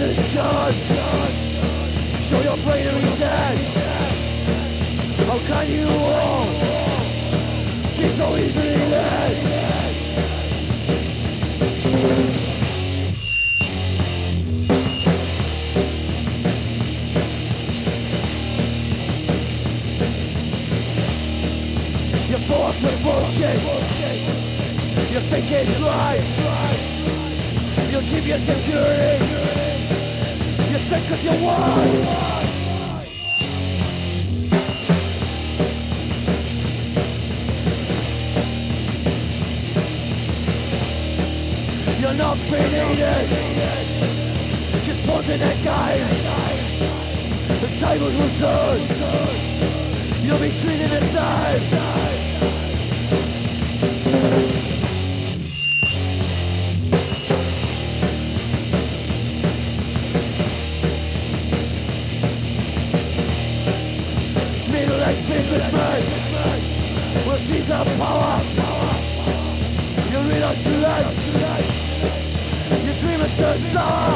this gun. Show your brain to be dead. How can you all be so easily led? You're forced with bullshit. You think it's right. You'll keep your security. You're sick cause you want. You're not being needed. Just pointing that guy. The tables will turn. You'll be treated the same. Middle-aged businessmen will seize our power. You realize too late. Your dream is turned sour.